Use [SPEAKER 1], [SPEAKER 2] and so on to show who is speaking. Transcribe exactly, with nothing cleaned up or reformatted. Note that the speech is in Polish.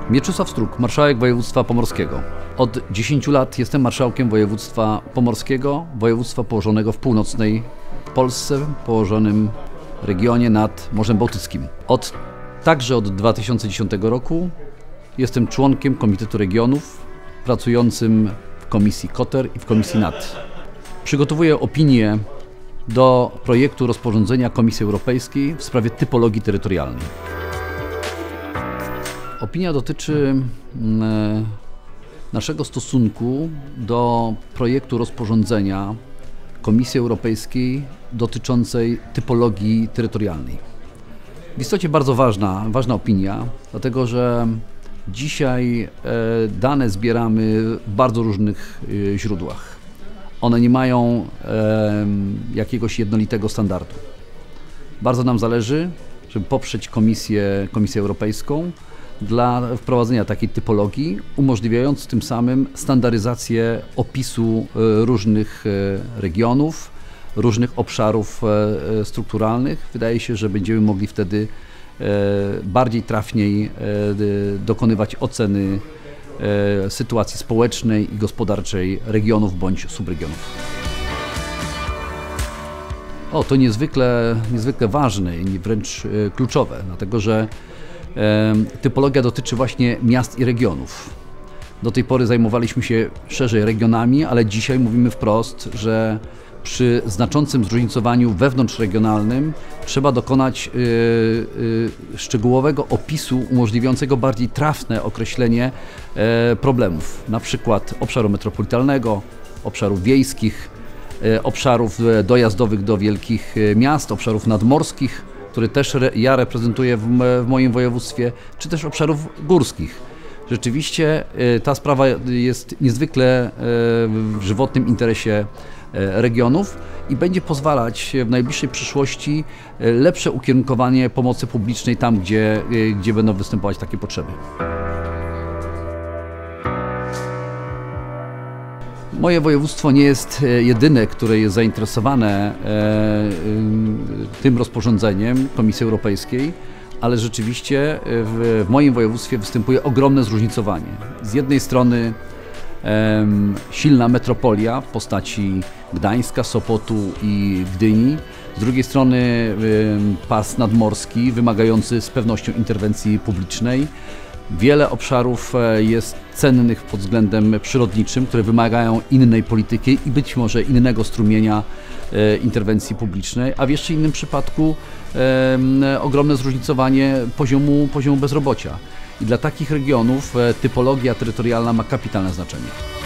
[SPEAKER 1] Mieczysław Struk, marszałek województwa pomorskiego. Od dziesięciu lat jestem marszałkiem województwa pomorskiego, województwa położonego w północnej Polsce, położonym regionie nad Morzem Bałtyckim. Od, także od dwa tysiące dziesiątego roku jestem członkiem Komitetu Regionów, pracującym w Komisji KOTER i w Komisji N A T. Przygotowuję opinię do projektu rozporządzenia Komisji Europejskiej w sprawie typologii terytorialnej. Opinia dotyczy naszego stosunku do projektu rozporządzenia Komisji Europejskiej dotyczącej typologii terytorialnej. W istocie bardzo ważna, ważna opinia, dlatego że dzisiaj dane zbieramy w bardzo różnych źródłach. One nie mają jakiegoś jednolitego standardu. Bardzo nam zależy, żeby poprzeć Komisję, Komisję Europejską dla wprowadzenia takiej typologii, umożliwiając tym samym standaryzację opisu różnych regionów, różnych obszarów strukturalnych. Wydaje się, że będziemy mogli wtedy bardziej trafniej dokonywać oceny sytuacji społecznej i gospodarczej regionów bądź subregionów. O, to niezwykle, niezwykle ważne i wręcz kluczowe, dlatego że typologia dotyczy właśnie miast i regionów. Do tej pory zajmowaliśmy się szerzej regionami, ale dzisiaj mówimy wprost, że przy znaczącym zróżnicowaniu wewnątrzregionalnym trzeba dokonać yy, yy, szczegółowego opisu umożliwiającego bardziej trafne określenie yy, problemów, na przykład obszaru metropolitalnego, obszarów wiejskich, yy, obszarów dojazdowych do wielkich miast, obszarów nadmorskich, który też re, ja reprezentuję w, w moim województwie, czy też obszarów górskich. Rzeczywiście yy, ta sprawa jest niezwykle yy, w żywotnym interesie regionów i będzie pozwalać w najbliższej przyszłości lepsze ukierunkowanie pomocy publicznej tam, gdzie, gdzie będą występować takie potrzeby. Moje województwo nie jest jedyne, które jest zainteresowane tym rozporządzeniem Komisji Europejskiej, ale rzeczywiście w, w moim województwie występuje ogromne zróżnicowanie. Z jednej strony silna metropolia w postaci Gdańska, Sopotu i Gdyni. Z drugiej strony pas nadmorski wymagający z pewnością interwencji publicznej. Wiele obszarów jest cennych pod względem przyrodniczym, które wymagają innej polityki i być może innego strumienia interwencji publicznej, a w jeszcze innym przypadku ogromne zróżnicowanie poziomu, poziomu bezrobocia. I dla takich regionów typologia terytorialna ma kapitalne znaczenie.